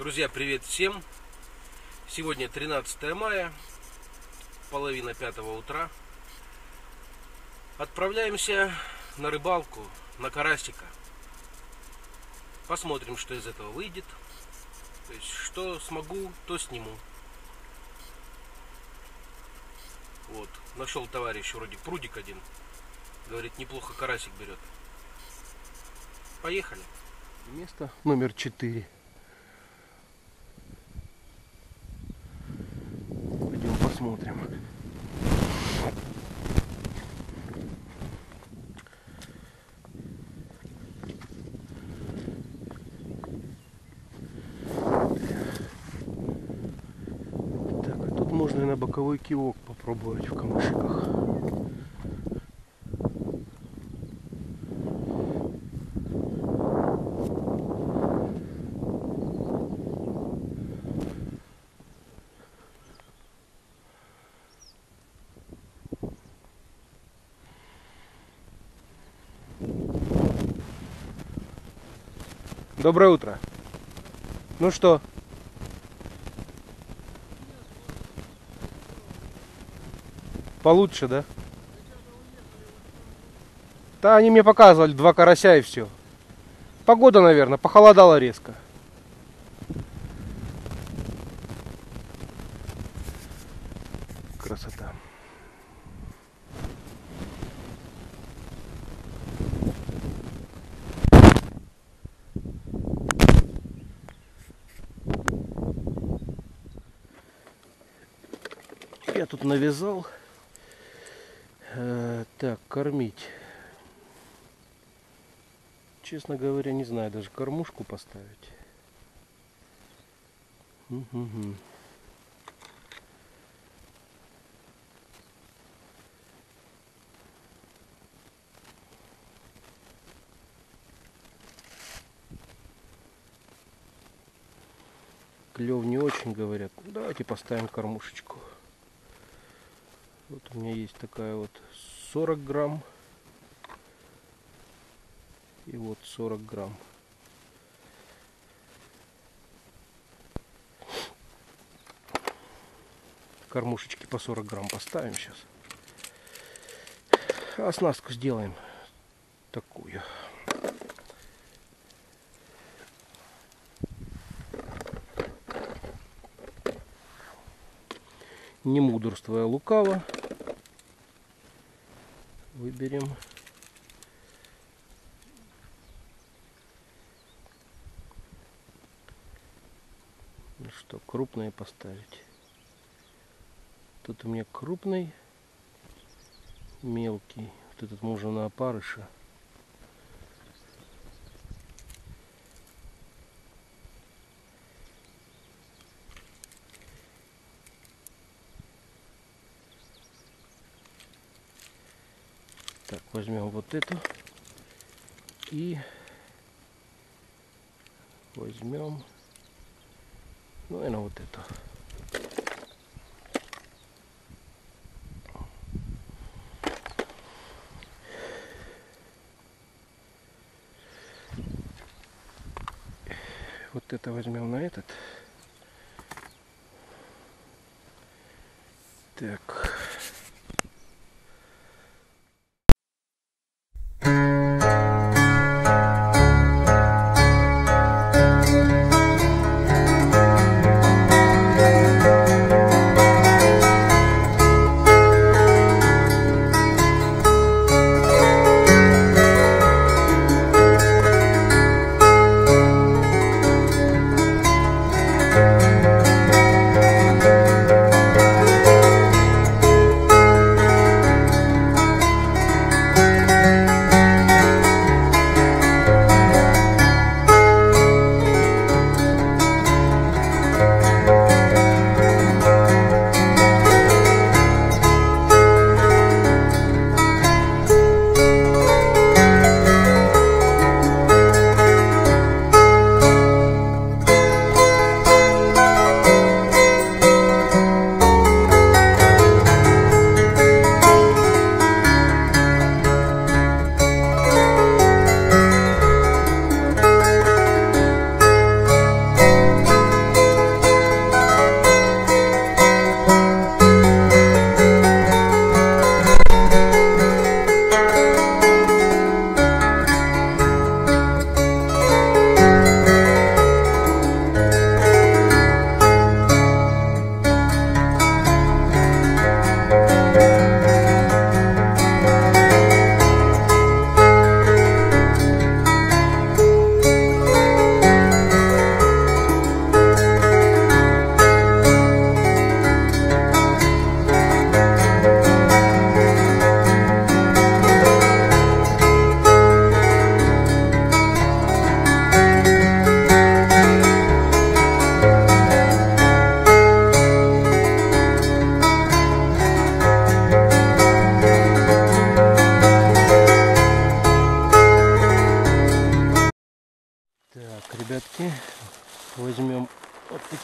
Друзья, привет всем! Сегодня 13 мая, половина 5 утра. Отправляемся на рыбалку, на карасика. Посмотрим, что из этого выйдет. То есть, что смогу, то сниму. Вот, нашел товарищ, вроде прудик один. Говорит, неплохо карасик берет. Поехали. Место номер 4. Пойдем посмотрим. Так, а тут можно и на боковой кивок попробовать в камышиках. Доброе утро. Ну что? Получше, да? Да, они мне показывали 2 карася и все. Погода, наверное, похолодала резко. Красота. Я тут навязал. Так, кормить. Честно говоря, не знаю, даже кормушку поставить. Угу. Клев не очень, говорят. Давайте поставим кормушечку. Вот у меня есть такая вот 40 грамм. И вот 40 грамм. Кормушечки по 40 грамм поставим сейчас. А оснастку сделаем такую. Не мудрствуя лукаво, выберем что крупные поставить. Тут у меня крупный, мелкий. Вот этот можно на опарыша. Так, возьмем вот эту и возьмем, ну, наверное, вот эту. Вот это возьмем на этот. Так.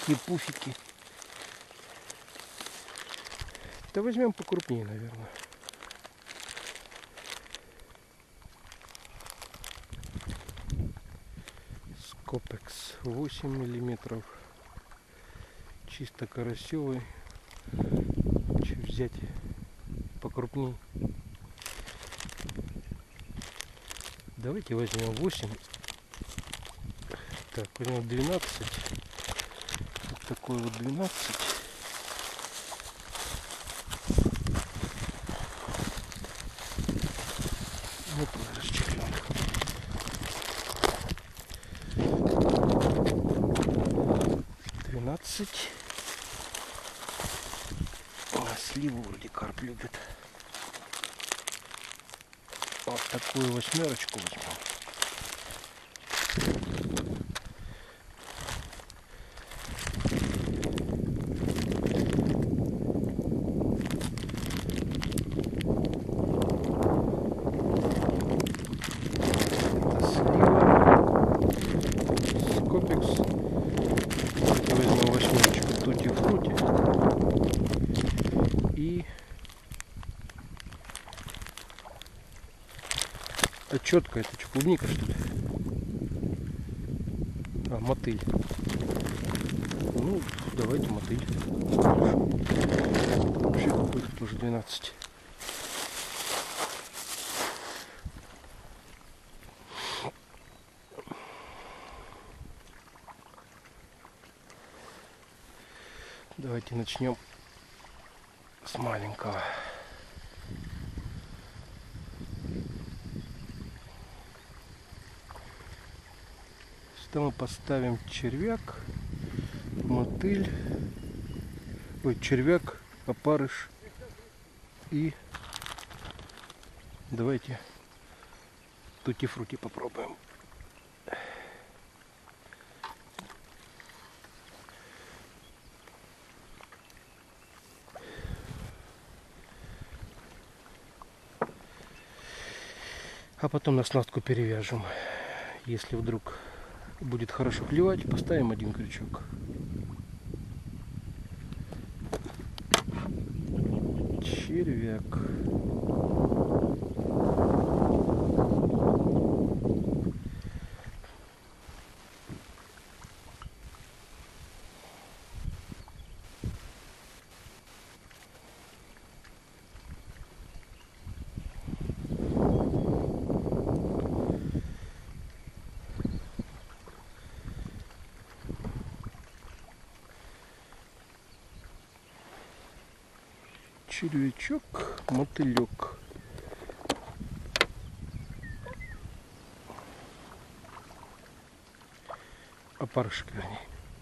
такие пуфики. Да возьмем покрупнее, наверное. Скопекс 8 миллиметров. Чисто карасевый. Че взять покрупнее? Давайте возьмем 8. Так, возьмем 12. Вот такой вот 12. Вот расчехлен. Сливу вроде карп любит. Вот такую восьмерочку возьмем. Это слива. Скопекс. Давайте возьмем восьмерочку Тутти Фрути. И четко, это что, клубника, что ли? А, мотыль. Ну, давайте мотыль. Вообще какой-то тоже 12. Давайте начнем с маленького. Сюда мы поставим червяк, мотыль, ой, червяк, опарыш и давайте тутти-фрути попробуем. А потом на снастку перевяжем. Если вдруг будет хорошо клевать, поставим один крючок. Червяк. Червячок, мотылек. Опарышек, вернее.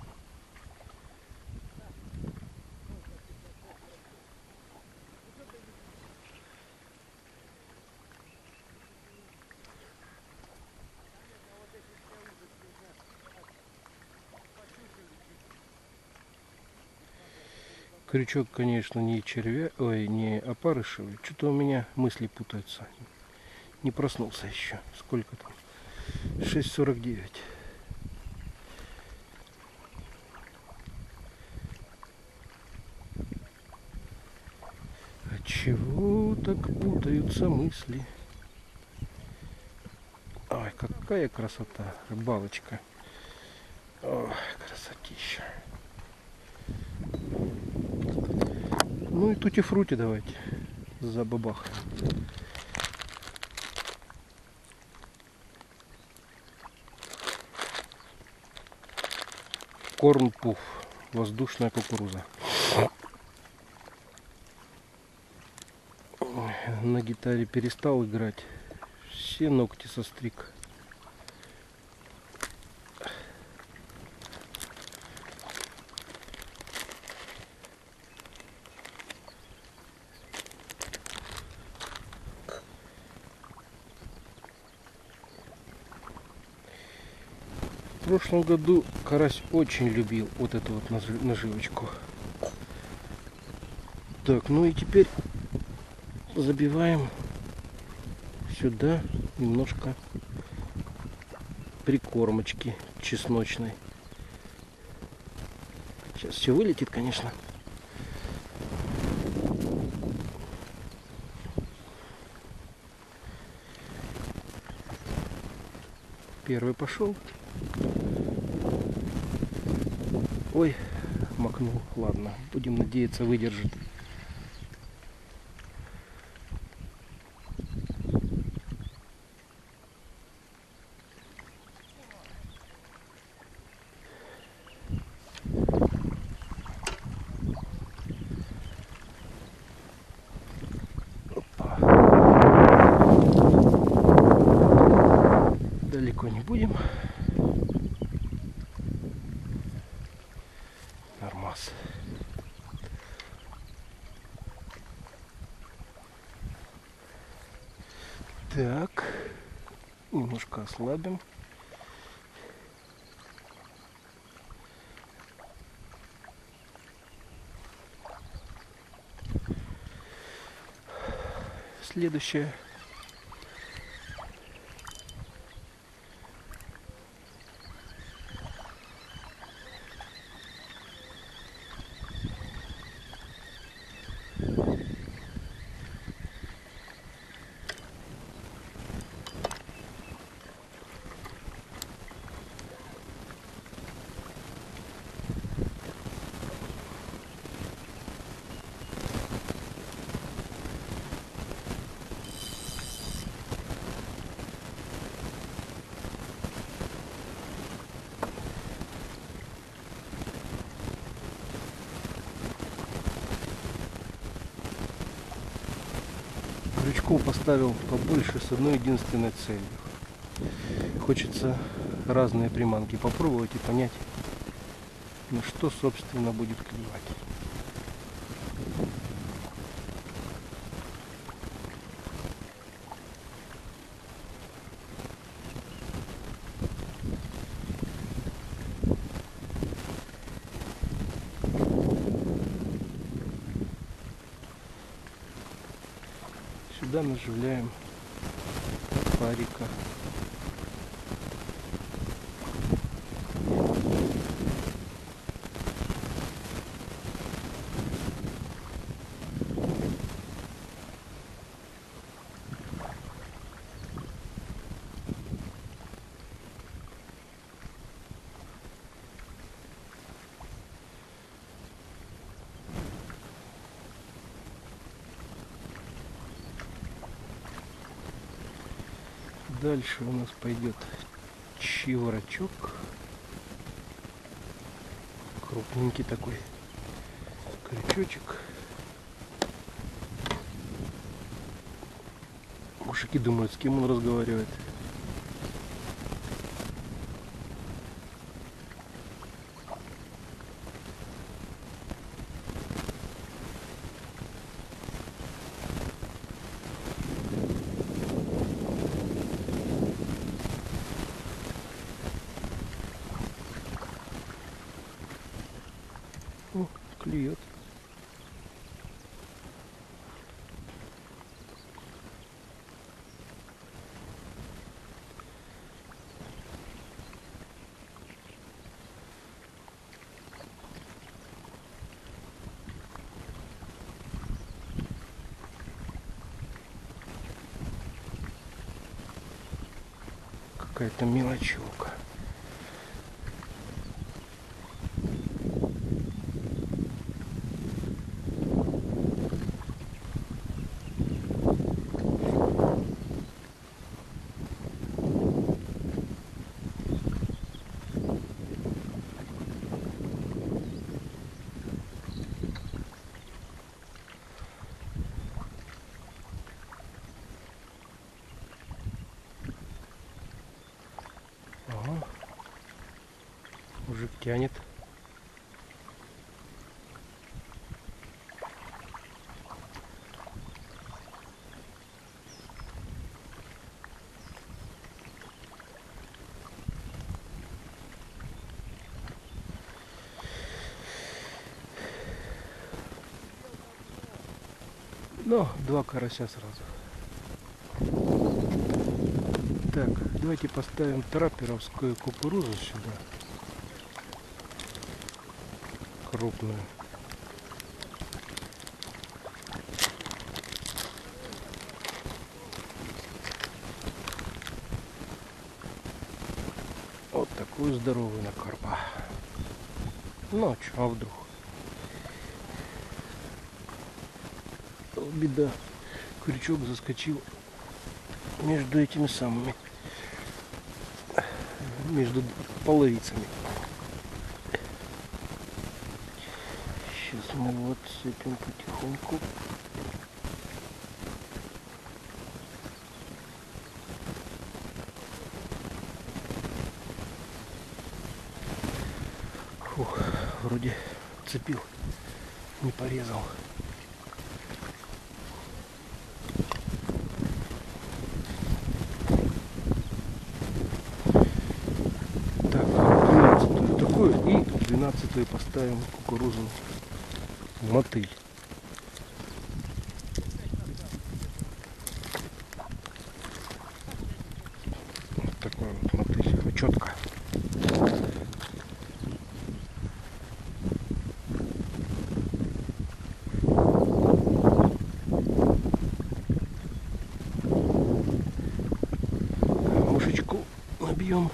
Крючок, конечно, не червя, ой, не опарышевый. Что-то у меня мысли путаются. Не проснулся еще. Сколько там? 6:49. А чего так путаются мысли? Ой, какая красота. Рыбалочка. Ой, красотища. Ну и тутти-фрути давайте забабахаем. Корн-пуф. Воздушная кукуруза. На гитаре перестал играть. Все ногти состриг. В прошлом году карась очень любил вот эту вот наживочку. Так, ну и теперь забиваем сюда немножко прикормочки чесночной. Сейчас все вылетит, конечно. Первый пошел. Ой, макнул. Ладно, будем надеяться, выдержит. Далеко не будем. Нормас. Так, немножко ослабим. Следующее. Крючков поставил побольше с одной единственной целью. Хочется разные приманки попробовать и понять, на что собственно будет клевать. Сюда наживляем парика. Дальше у нас пойдет чеворочок. Крупненький такой крючочек. Мужики думают, с кем он разговаривает. О, клюет. Какая-то мелочевка. Ага. Мужик тянет. Но два карася сразу. Так, давайте поставим трапперовскую кукурузу сюда. крупную. Вот такую здоровую на карпа. Ну, а вдруг? Беда. Крючок заскочил между этими самыми, между половицами. Сейчас мы его отцепим потихоньку. Фух, вроде цепил, не порезал. Так, 12-ю такую и 12-ю поставим кукурузу в мотыль. Вот такой вот мотыль, четко. Мушечку набьем.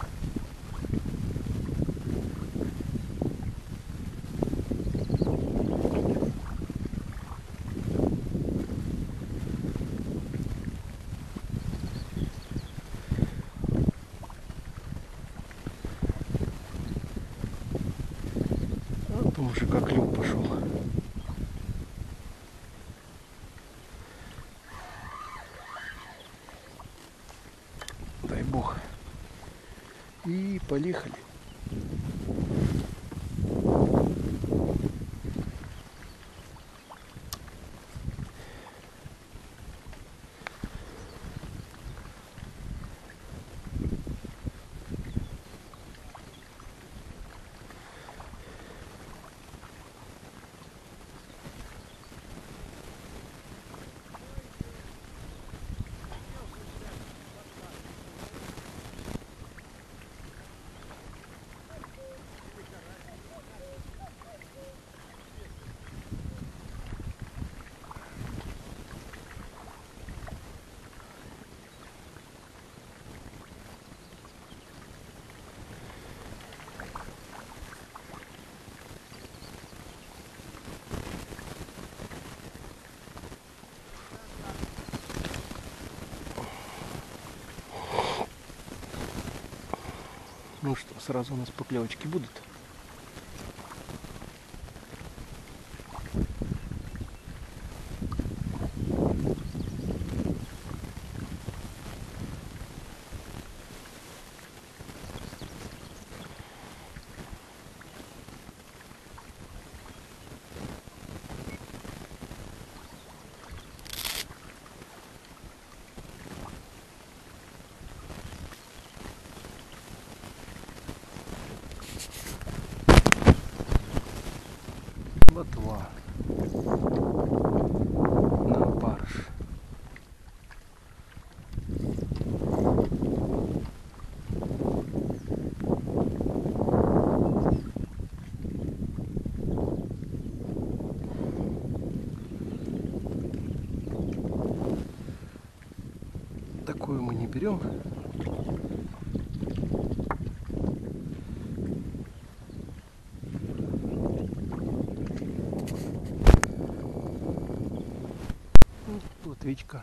Потому что как клюв пошел. Дай бог. И поехали. Ну что, сразу у нас поклевочки будут. Ботва на опарыш. Такую мы не берем. Плотвичка.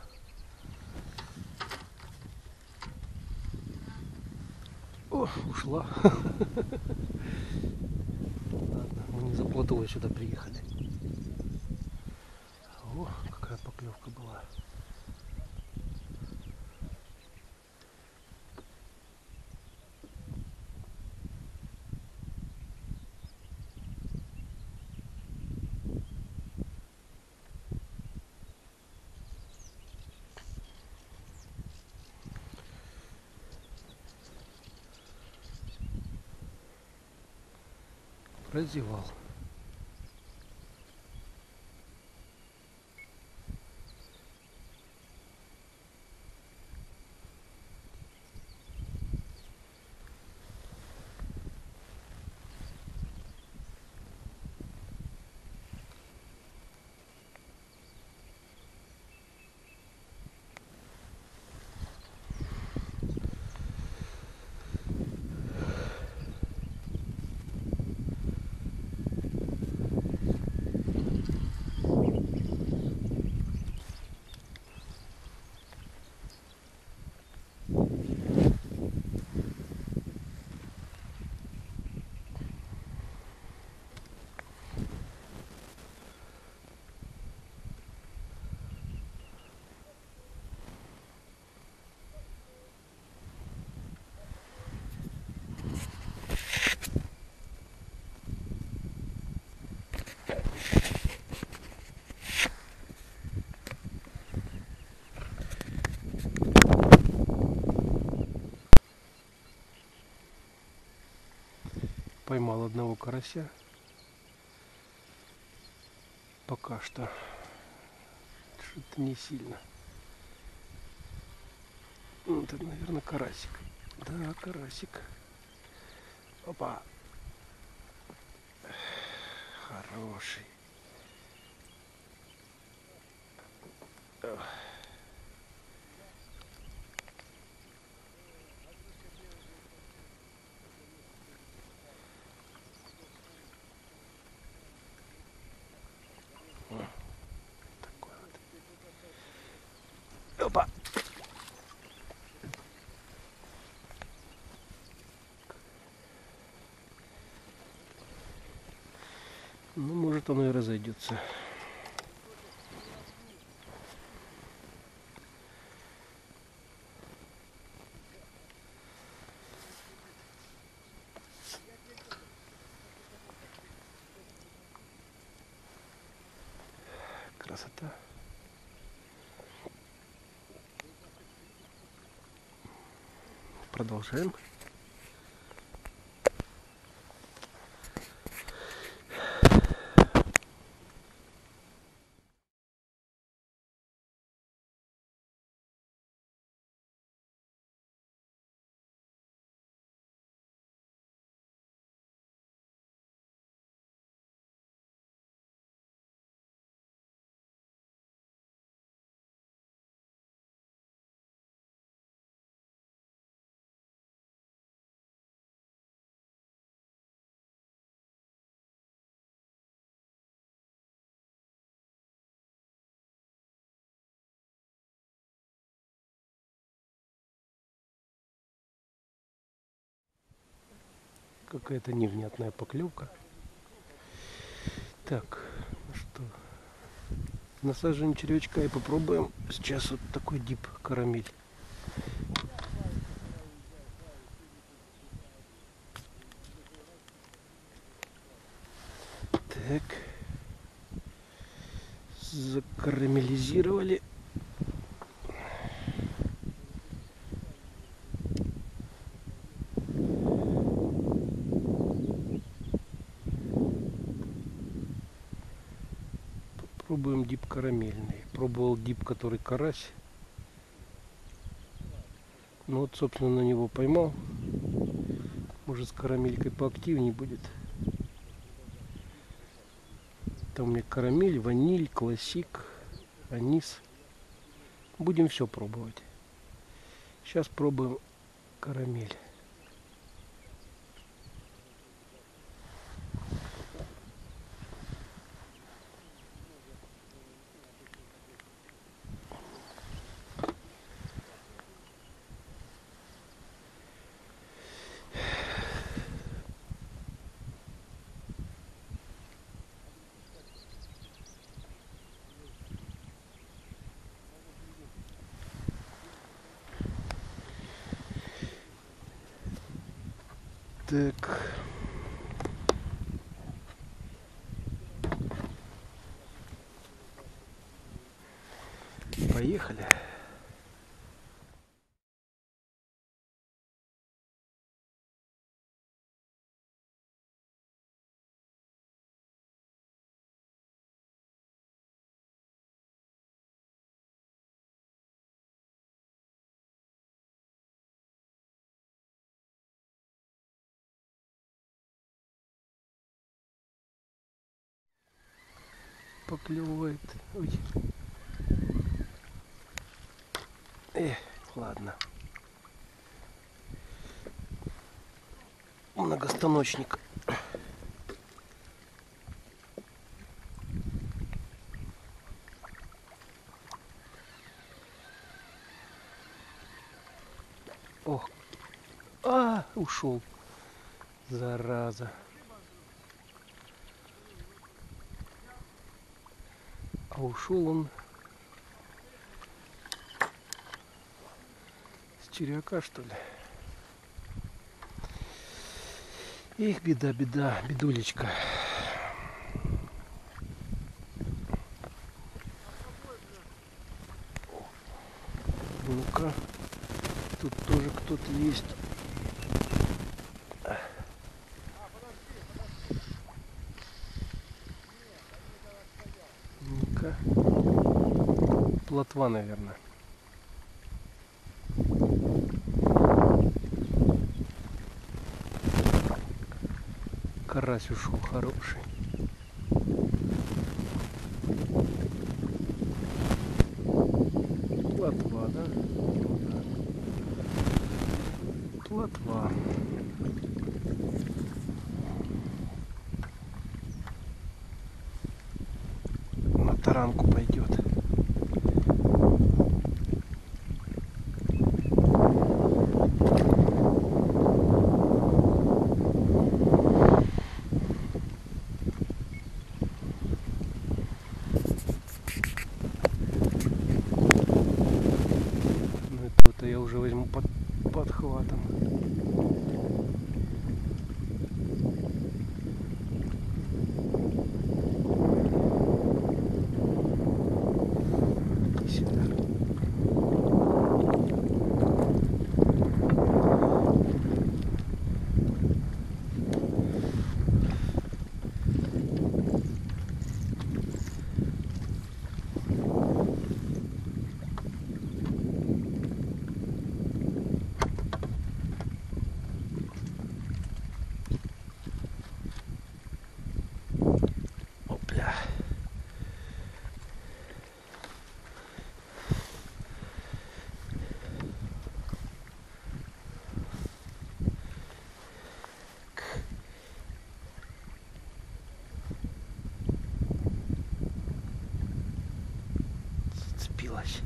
О, ушла. Ладно, мы не за плотвой сюда приехали. О, какая поклевка была. Прозевал. поймал одного карася. Пока что. Что-то не сильно. Вот это, наверное, карасик. Да, карасик. Опа. Хороший. Такой вот. Опа. Ну, может, оно и разойдется. Красота. Продолжаем. Какая-то невнятная поклевка. Так, ну что, насаживаем червячка и попробуем сейчас вот такой дип карамель. Так, закарамелизировали. Пробуем дип карамельный. Пробовал дип, который карась. Ну вот, собственно, на него поймал. Может, с карамелькой поактивнее будет. Там у меня карамель, ваниль, классик, анис. Будем все пробовать. Сейчас пробуем карамель. Так. Поехали. Поклевывает. Ой. Ладно. Многостаночник. Ох. Ушел. Зараза. А ушел он с червяка, что ли? Эх, беда, беда, бедулечка. Ну-ка, тут тоже кто-то есть. Плотва, наверное. Карась ушел хороший. Плотва, да? Да. Плотва. На таранку пойдет. Это я уже возьму под подхватом. Сюда. Опля. Зацепилась.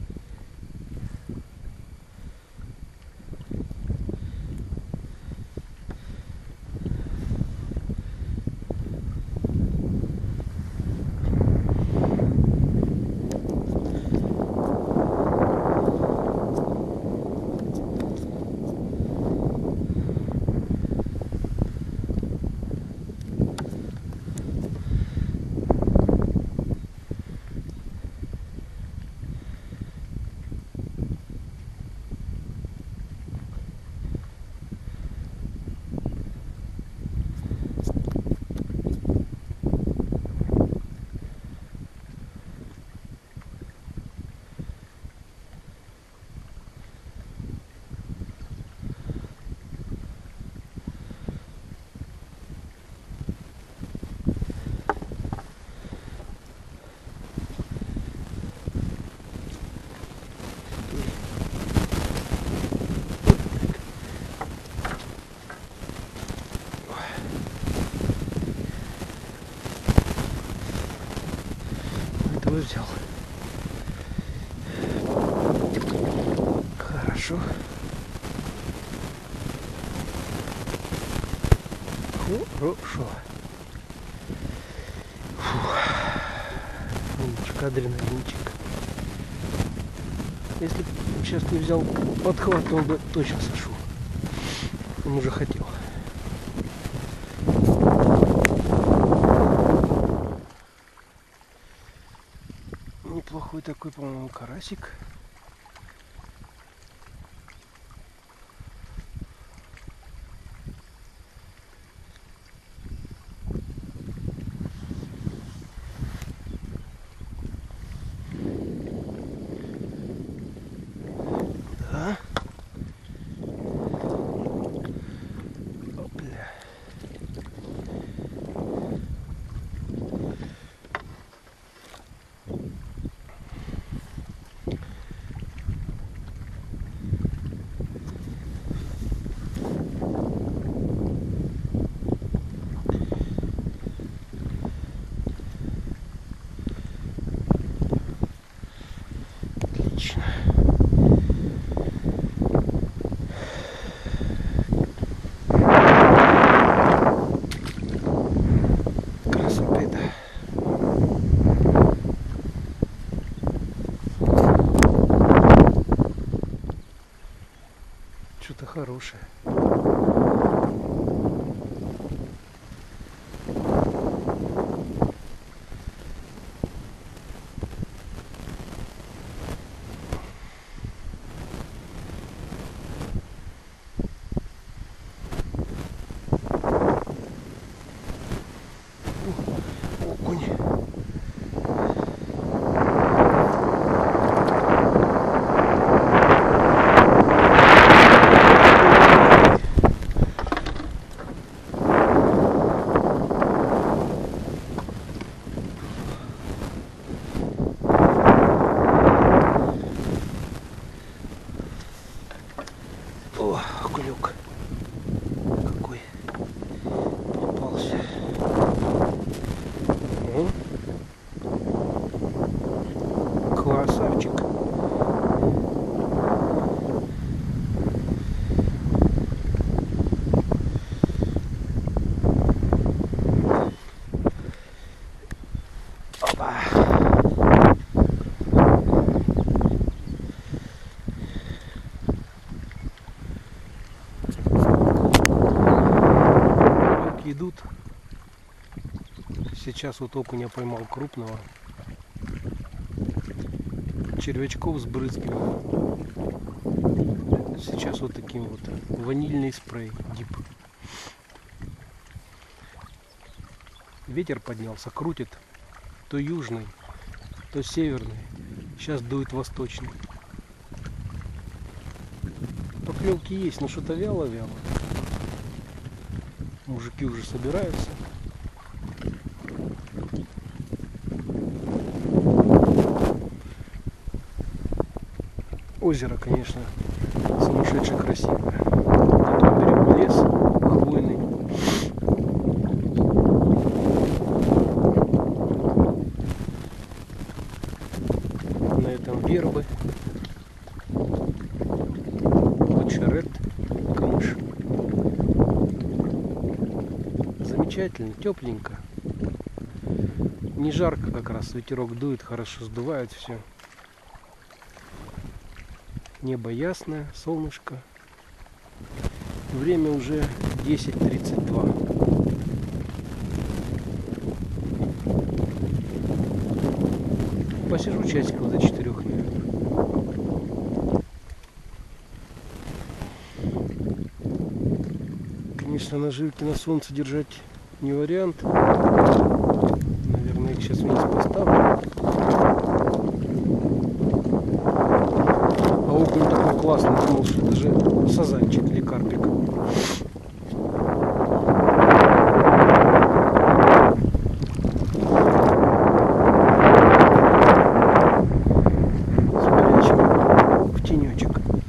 Этого взял. Хорошо. Хорошо. Фух. Винчик, адреналинчик. Если бы сейчас не взял подхват, то он бы точно сошел. Он уже хотел. Неплохой такой, по-моему, карасик. Да. Опля. Отлично. Красота. Что-то хорошее. Окунь. красавчик. Опа. Поклевки идут. Сейчас вот окуня поймал крупного. Червячков сбрызгиваю. Сейчас вот таким вот ванильный спрей дип. Ветер поднялся, крутит. То южный, то северный. Сейчас дует восточный. Поклевки есть, но что-то вяло-вяло. Мужики уже собираются. Озеро, конечно, сумасшедше красивое. На том берегу лес хвойный. На этом вербы, очерет, камыш. Замечательно, тепленько. Не жарко как раз, ветерок дует, хорошо сдувает все. Небо ясное, солнышко. Время уже 10:32. Посижу часиков до 4, наверное. Конечно, наживки на солнце держать не вариант. Наверное, их сейчас вниз поставлю. А окунь такой классный, думал, что даже сазанчик или карпик. Спрячем в тенечек.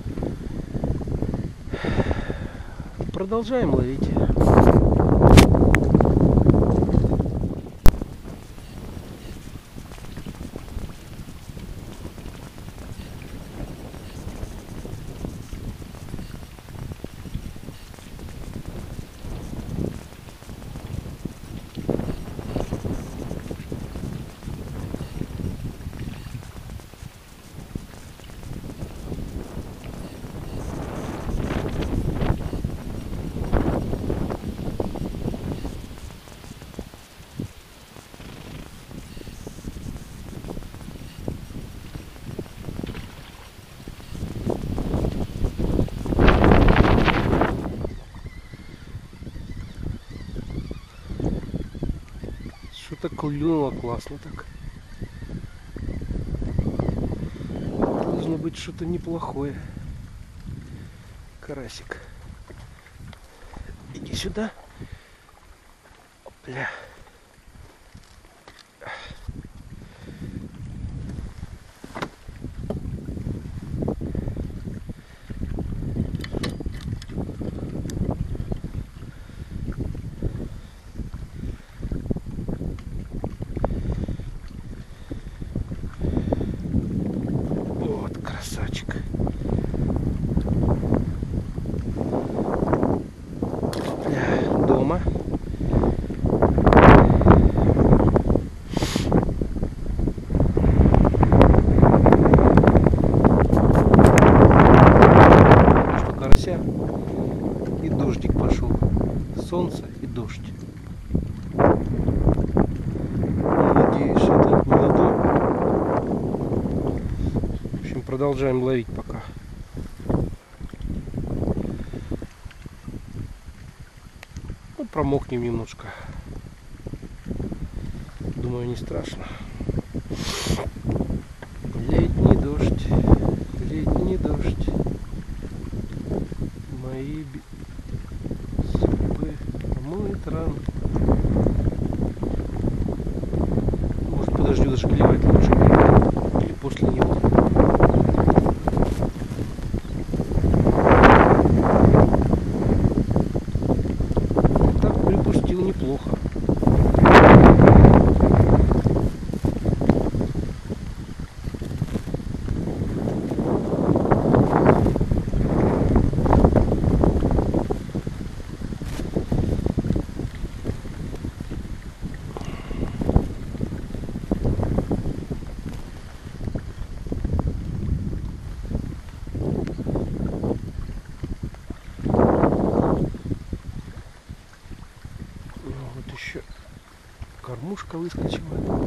Продолжаем ловить. Что-то клюнуло классно так. Должно быть что-то неплохое. Карасик. Иди сюда. Опля. Красавчик. Дома. Что карася. И дождик пошел. Солнце и дождь. Надеюсь, это ненадолго. Продолжаем ловить пока. Ну, промокнем немножко. Думаю, не страшно. Летний дождь, летний дождь. Мои зубы помоет ран. Может, подождю, даже клевать лучше. Или после него. Неплохо. Собака выскочила.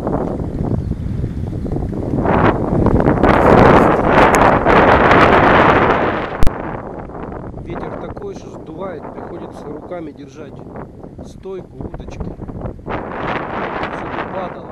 Ветер такой, что сдувает, приходится руками держать стойку удочки. Все падало.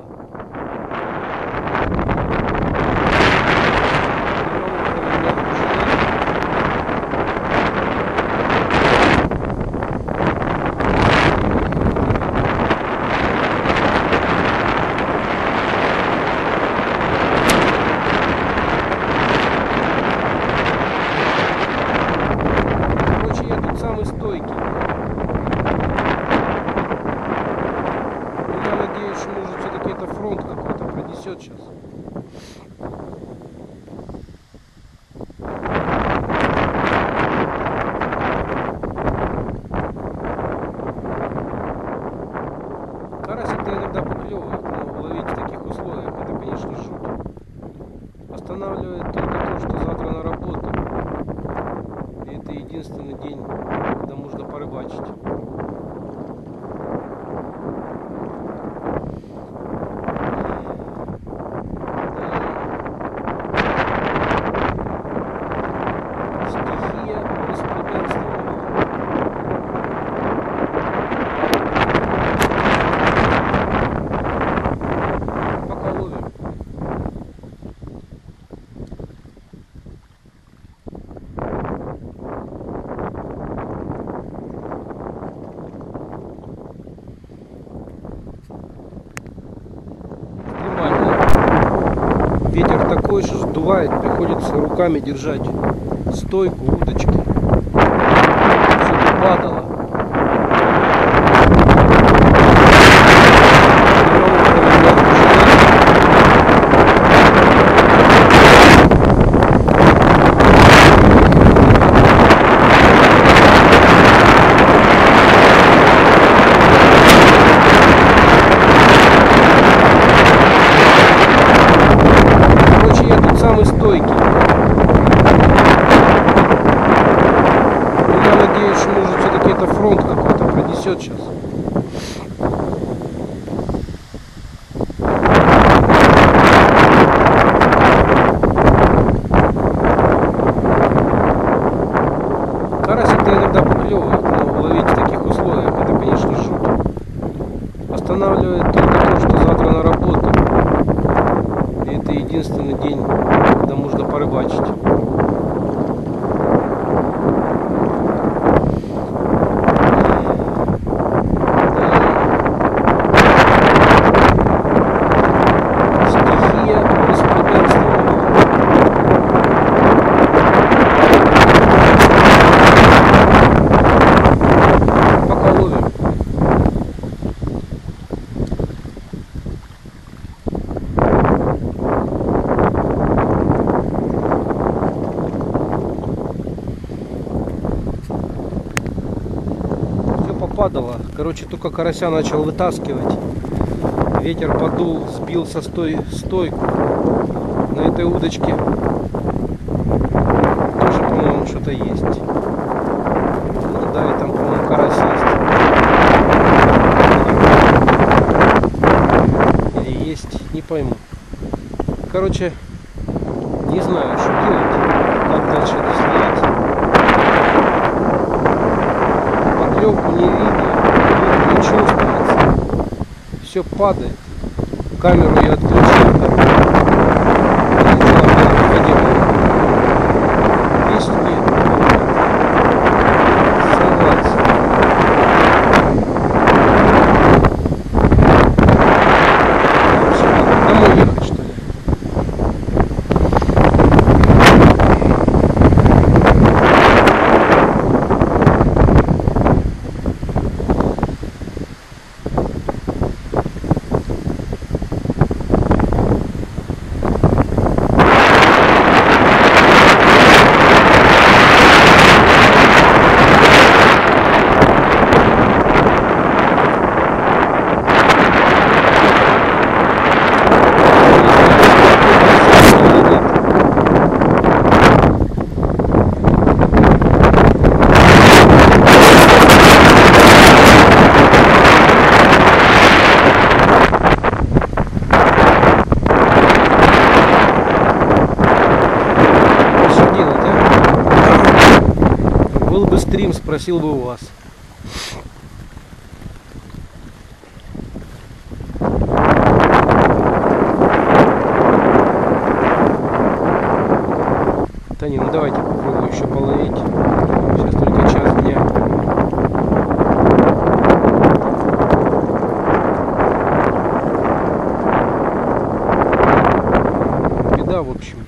Стойки. Я надеюсь, что может все-таки это фронт какой-то пронесет сейчас. Карась это иногда поклевывает, но ловить в таких условиях это, конечно, жутко. Останавливает только то, что завтра на работу. И это единственный день, когда можно порыбачить. Стихия воспрепятствовала. Пока ловим. Ветер такой, что сдувает, приходится руками держать стойку удочки. Все падало. Стойки. Я надеюсь, что может все-таки это фронт какой-то пронесет сейчас. Карась это иногда поклевывает, но ловить в таких условиях это, конечно, жутко. Останавливает только то, что завтра на работу. И это единственный день, когда можно порыбачить. Стихия воспрепятствовала. Пока ловим. Попадало. Короче, только карася начал вытаскивать. Ветер подул, сбил со стойку. На этой удочке тоже, по-моему, что-то есть. Ну да, и там, по-моему, карась есть. Или есть, не пойму. Короче, не знаю, что делать. Как дальше это снять. Поклевку не видно, не чувствуется, все падает. Камеру я отключил, есть нет. Согласен. Домой ехать, что ли? стрим, спросил бы у вас. Да не, ну давайте попробую еще половить. Сейчас только час дня. Беда, в общем.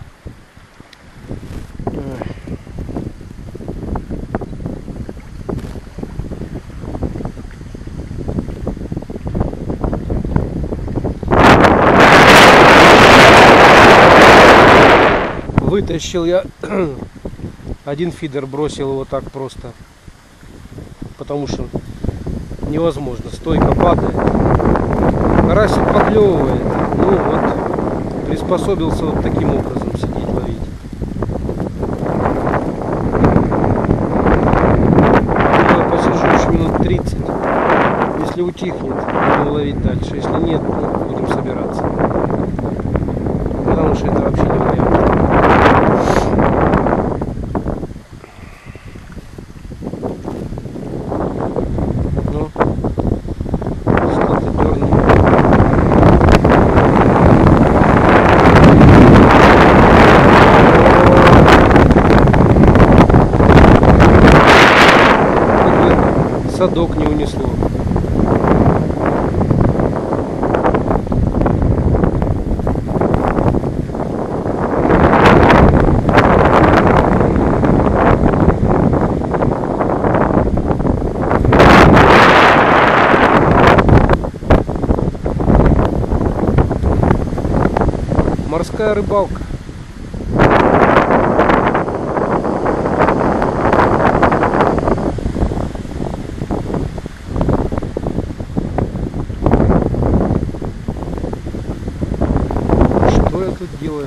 Вытащил я один фидер, бросил его так просто, потому что невозможно, стойка падает, карасик поклевывает, ну вот, приспособился вот таким образом сидеть ловить. Я посижу еще минут 30, если утихнет, будем ловить дальше, если нет, ну, будем собираться, потому что это вообще не вариант. Садок не унесло. Морская рыбалка. Что я тут делаю?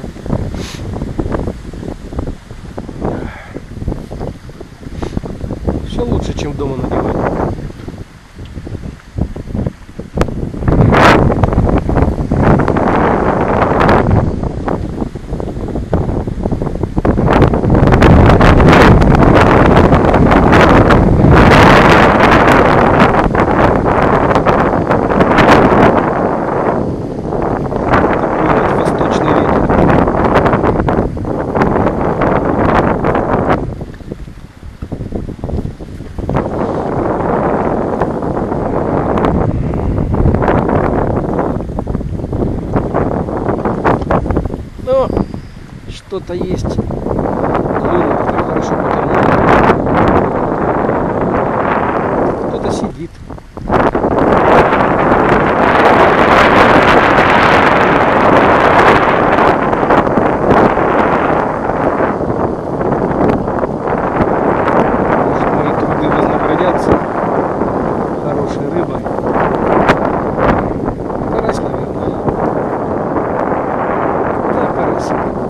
Все лучше, чем дома надевать. Что-то есть. Клюнул, хорошо потянул. Кто-то сидит. Может, мои труды вознаградятся хорошей рыбой. Карась, наверное. Да, карась.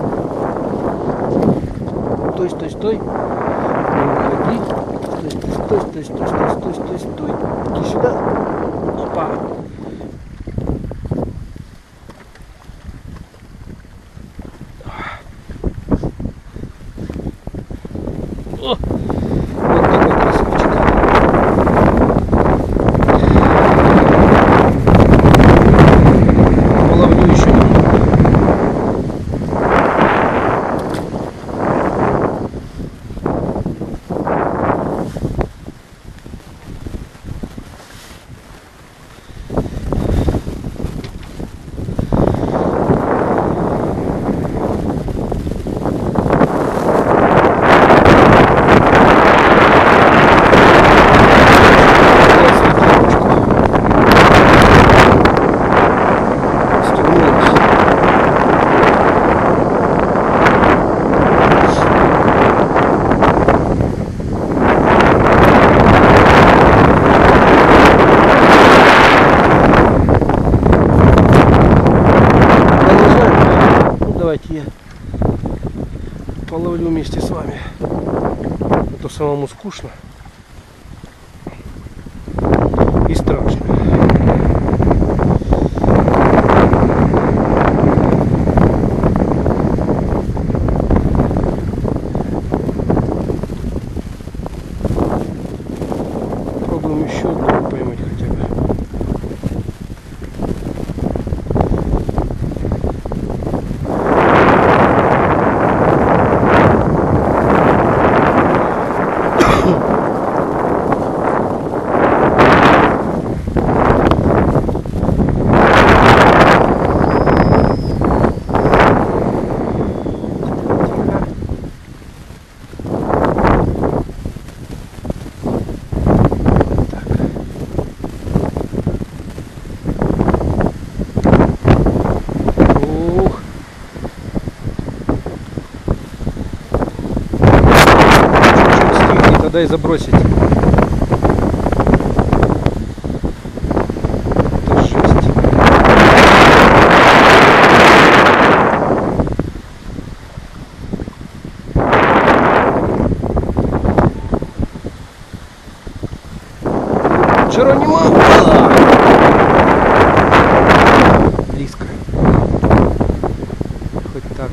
Стой, стой, не уходи. Стой. Иди сюда. Опа. О, вот такой красавчик. Половлю еще немного. Давайте я половлю вместе с вами. А то самому скучно и страшно. дай забросить. Это жесть. Джеронимо! Близко. Хоть так.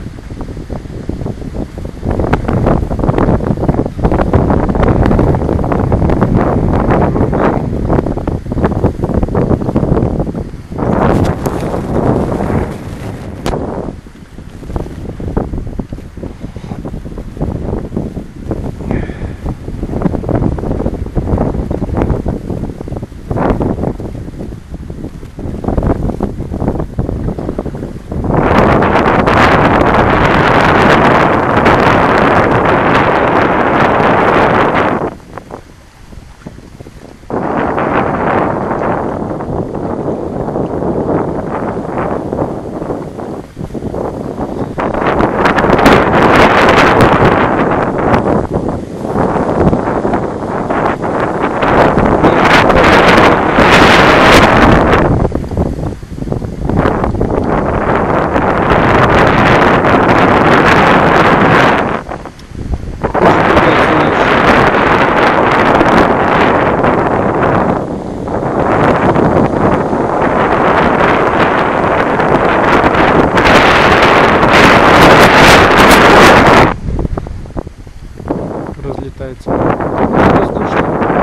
Разлетается воздушно.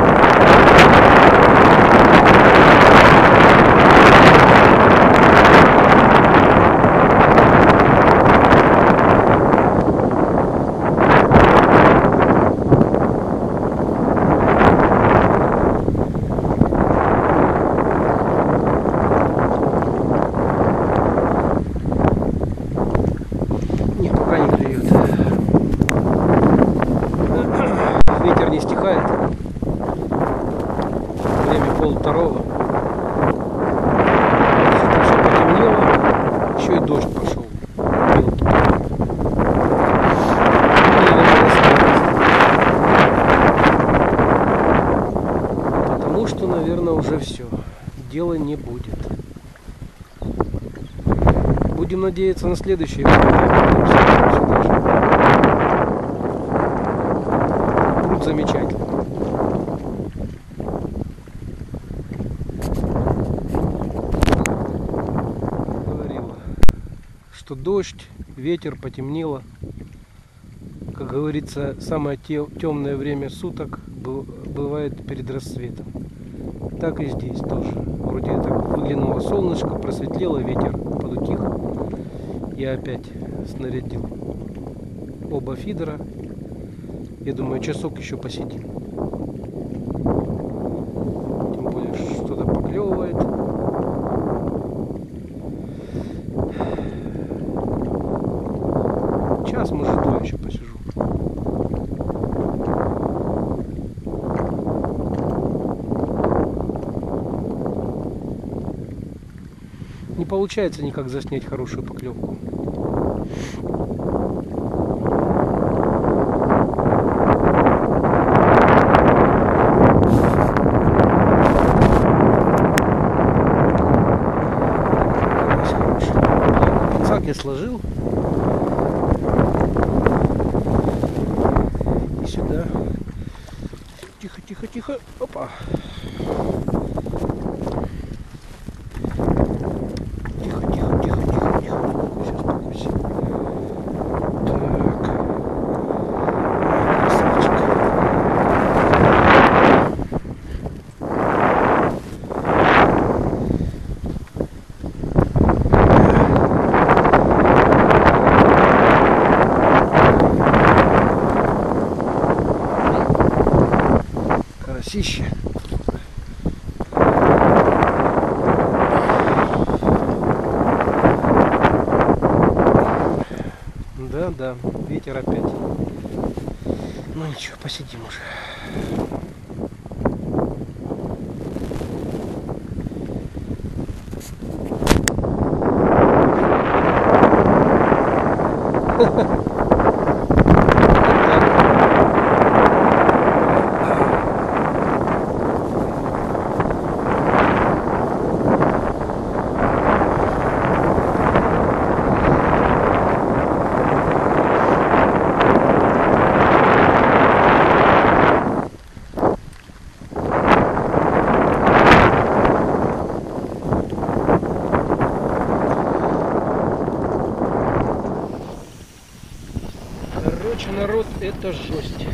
Нет, пока не клюет. Ветер не стихает. Время 1:30. Все потемнело. Еще и дождь пошел. Мелкий. Потому что, наверное, уже все. Дела не будет. Будем надеяться на следующее. Пруд замечательный. Говорила, что дождь, ветер, потемнело. Как говорится, самое темное время суток бывает перед рассветом. Так и здесь тоже. Вроде так выглянуло солнышко, просветлело, ветер подутих. Я опять снарядил оба фидера. Я думаю, часок еще посидим. Тем более что-то поклевывает. Час, может, 2 еще посижу. Не получается никак заснять хорошую поклевку. Я сложил и сюда. Тихо, тихо, тихо. Опа. Тихо, тихо, тихо, тихо, тихо. Сейчас покусь. Так. Красавчик. Карасище. Да, ветер опять. Ну ничего, посидим уже. Короче, народ, это жесть.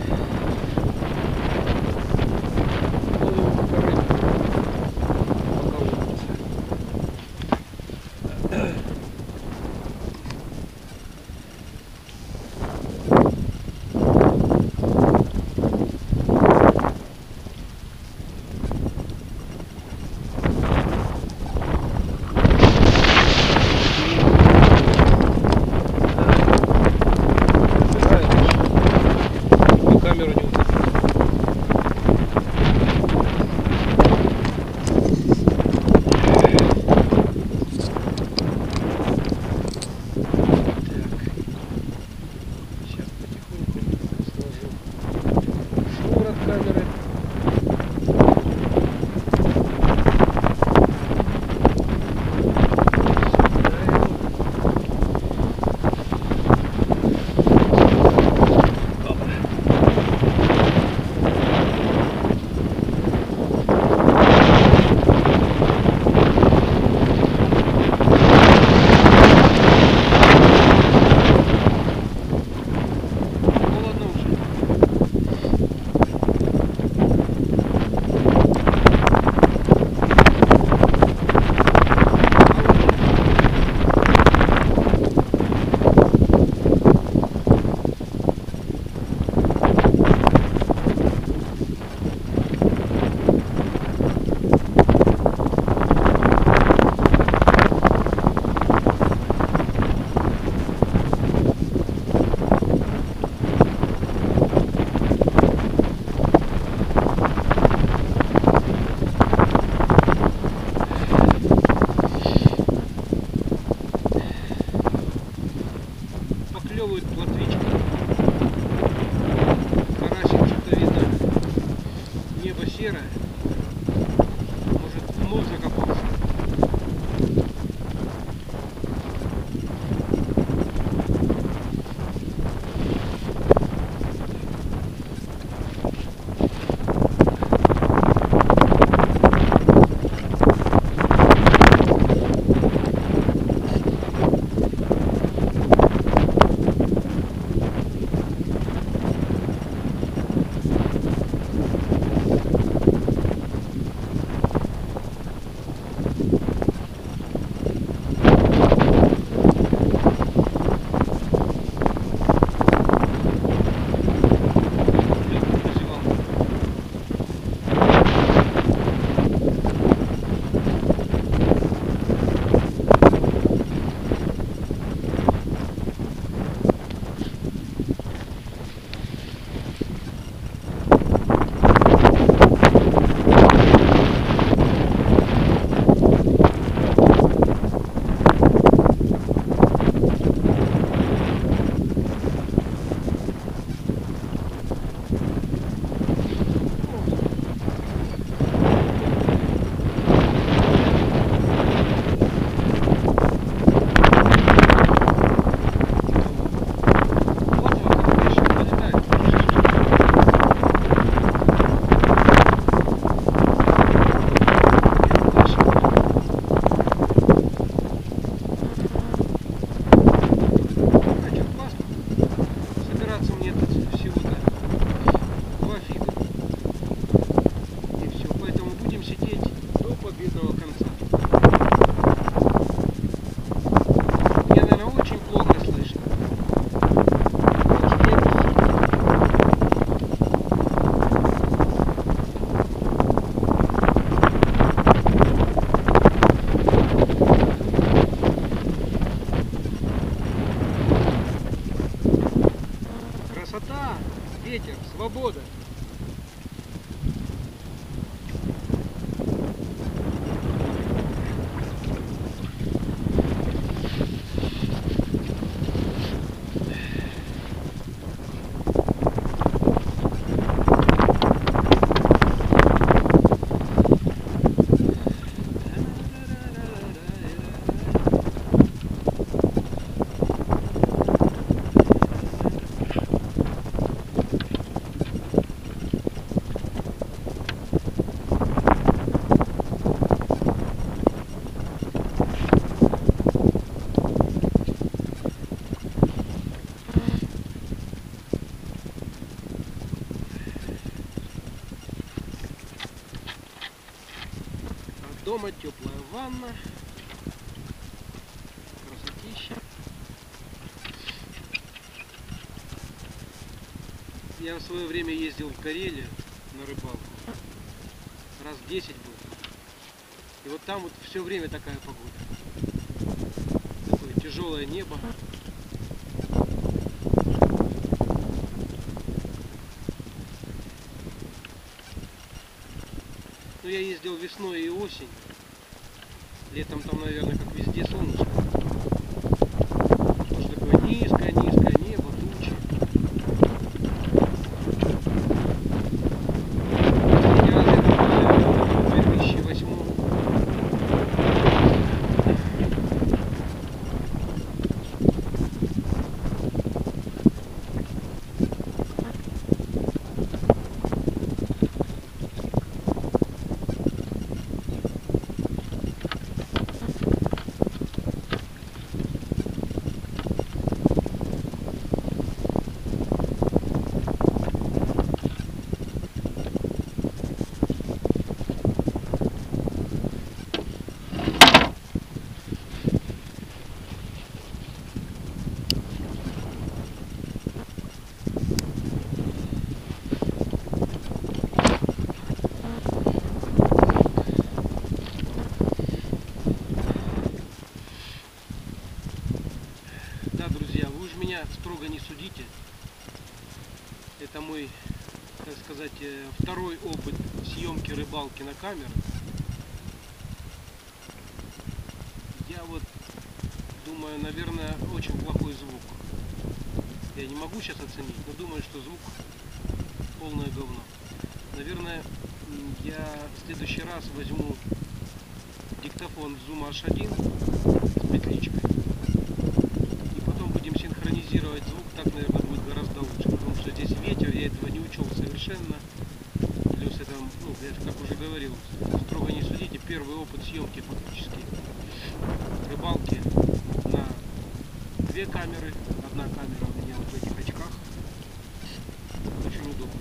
ветер, свобода. дома, теплая ванна. Красотища. Я в свое время ездил в Карелию на рыбалку. Раз 10 был. И вот там вот все время такая погода. Такое тяжелое небо. Но я ездил весной и осенью. Летом там, наверное, как везде солнышко. Потому что такое низкое небо, тучи. Я в 2008. Да, друзья, вы уж меня строго не судите. Это мой, так сказать, второй опыт съемки рыбалки на камеру. Я вот думаю, наверное, очень плохой звук. Я не могу сейчас оценить, но думаю, что звук полное говно. Наверное, я в следующий раз возьму диктофон Zoom H1 с петличкой. Будем синхронизировать звук, так, наверное, будет гораздо лучше, потому что здесь ветер, я этого не учел совершенно. Плюс это, ну, я как уже говорил, строго не судите, первый опыт съемки фактически рыбалки на две камеры. Одна камера у меня вот в этих очках. Очень удобно.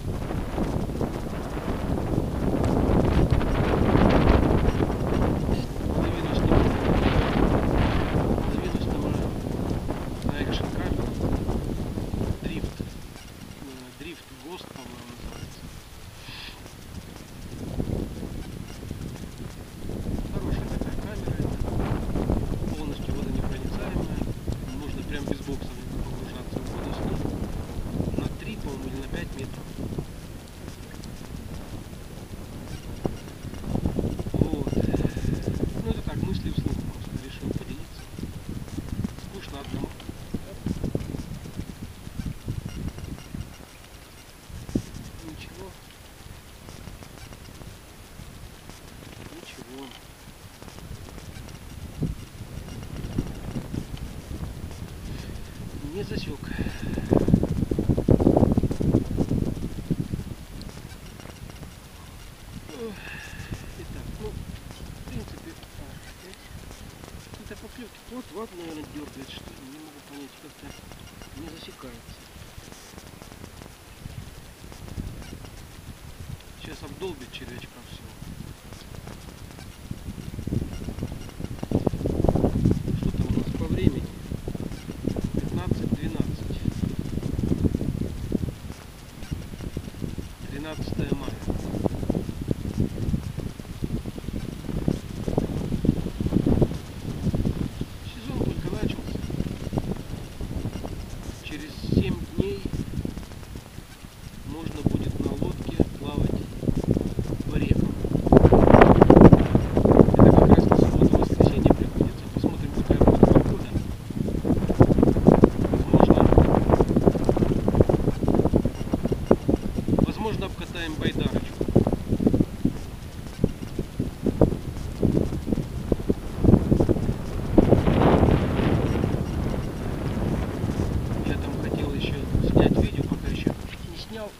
Не засек. Итак, ну, в принципе, какие-то поклевки. Вот, наверное, дергает, что ли. Не могу понять, как-то не засекается. Сейчас обдолбит червячка все. Что там у нас по времени? 13 мая. Сезон только начался. Через 7 дней можно будет на лодке плавать по рекам. Это как раз на субботу-воскресенье приходится. Посмотрим, какая будет погода. Возможно, обкатаем байдарочку. Я там хотел еще снять видео, пока еще не снял.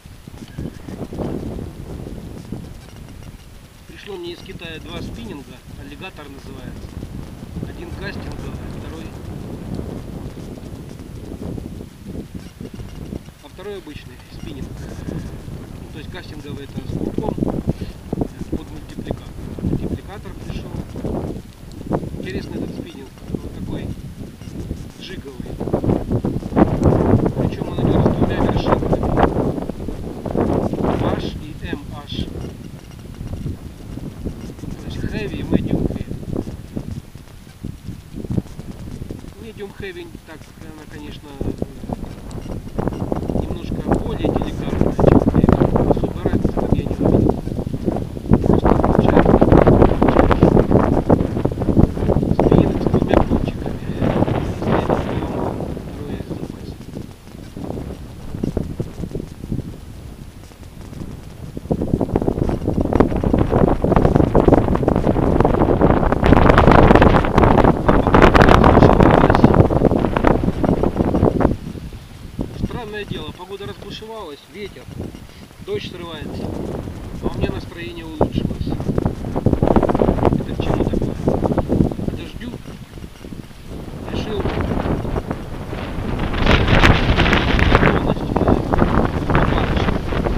Пришло мне из Китая 2 спиннинга, аллигатор называется. Один кастинговый, а второй обычный спиннинг. То есть кастинговый это с курком под мультипликатор. Мультипликатор Оператор пришел. Интересный этот спиннинг. Вот такой джиговый. Причем он идет с двумя вершинами. H и MH. То есть heavy и medium heavy. Medium heavy, так она, конечно, немножко более деликатная, чем heavy. Особой разницы там я не увидел. Просто получается спиннинг с двумя кончиками. Если один сломал, второй сделался. Странное дело, погода разбушевалась, ветер, дождь срывается, а у меня настроение улучшилось. Это к чему такое? К дождю решил полностью добавочно.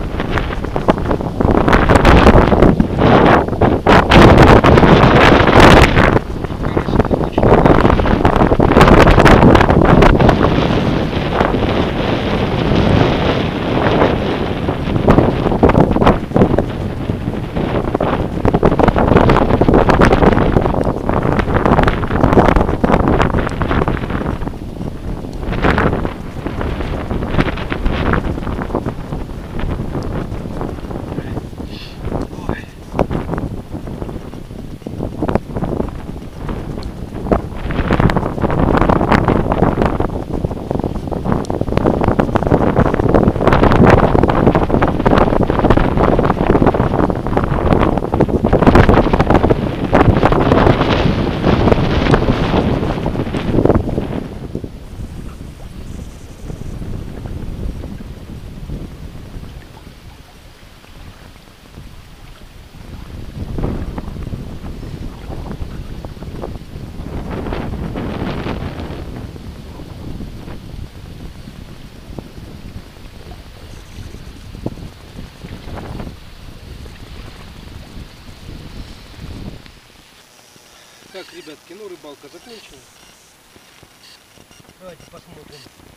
Так, ребятки, ну рыбалка закончена. Давайте посмотрим,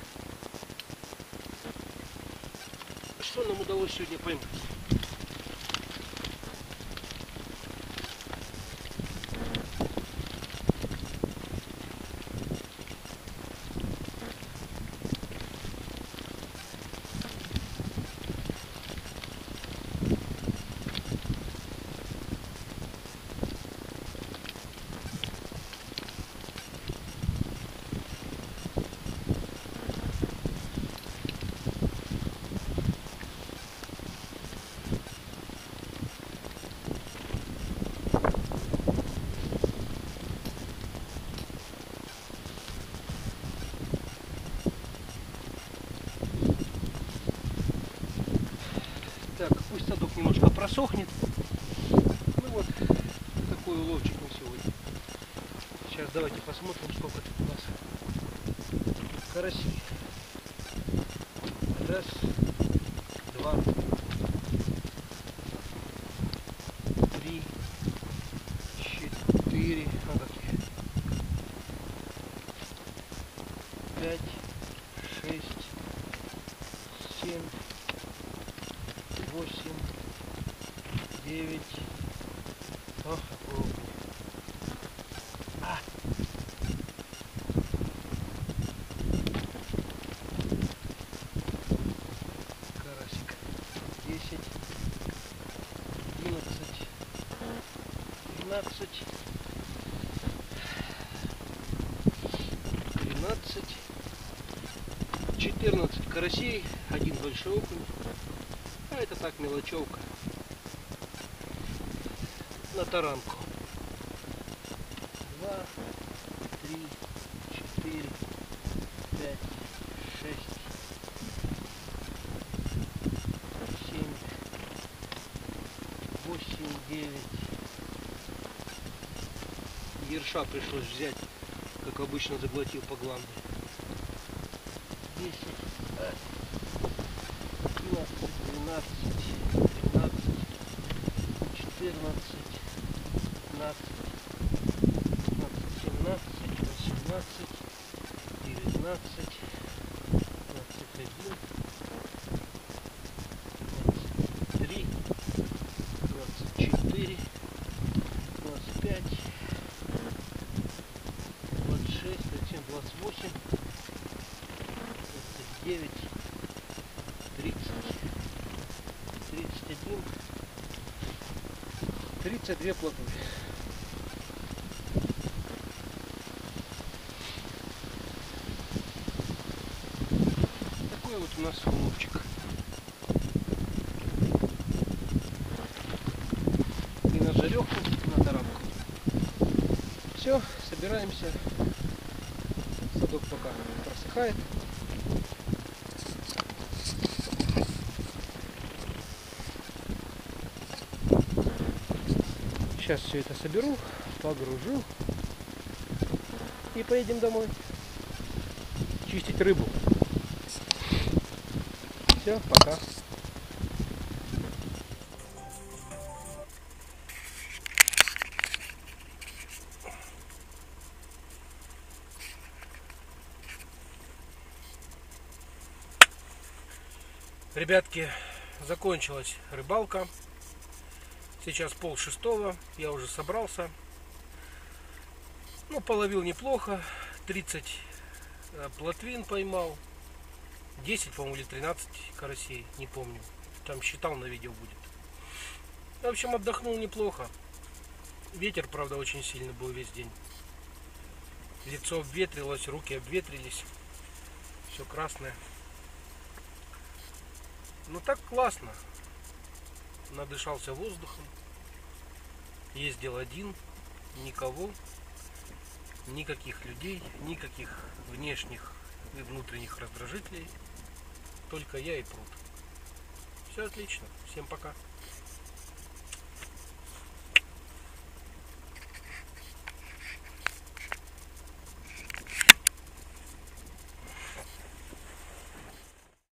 что нам удалось сегодня поймать. Так, пусть садок немножко просохнет. Ну вот, такой уловчик на сегодня. Сейчас давайте посмотрим, сколько тут у нас карасей. Раз, два, три, четыре, а какие? 5, 6, 7, 8, 9. Ох, карасик. 10, 11, 12, 13, 14 карасей, один большой окунь. А это так, мелочевка. На таранку. 2, 3, 4, 5, 6, 7, 8, 9. Ерша пришлось взять, как обычно, заглотил по гланду. 10, 11, 12, 13, 14, 15, 32 плотвы. Такой вот у нас уловчик. И на жареху, на таранку. Все, собираемся. Садок пока просыхает. Сейчас все это соберу, погружу и поедем домой чистить рыбу. Все, пока. Ребятки, закончилась рыбалка. Сейчас 5:30, я уже собрался. Ну, половил неплохо. 30 плотвин поймал. 10, по-моему, или 13 карасей, не помню. Там считал, на видео будет. В общем, отдохнул неплохо. Ветер, правда, очень сильный был весь день. Лицо обветрилось, руки обветрились. Все красное. Ну так классно. Надышался воздухом. Ездил один. Никого. Никаких людей. Никаких внешних и внутренних раздражителей. Только я и пруд. Все отлично. Всем пока.